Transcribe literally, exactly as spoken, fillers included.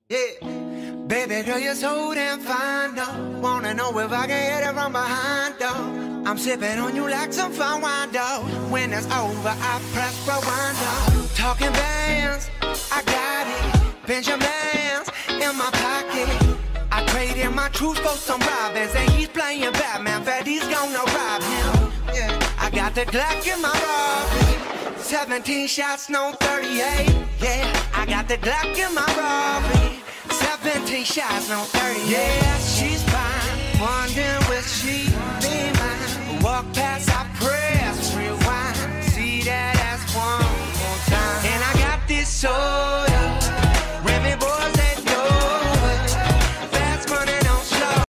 Yeah. Baby girl, you're so damn fine, though. Wanna know if I can hit it from behind, though. I'm sipping on you like some fine wine, though. When it's over, I press rewind, though. Talking bands, I got it. Benjamins in my pocket. I traded my truth for some robins, and he's playing Batman. Freddy's gonna rob him. Yeah. I got the Glock in my Rari. seventeen shots, no thirty-eight. Yeah, I got the Glock in my Rari. seventeen shots, no thirty-eight. Yeah, she's fine. Wondering where she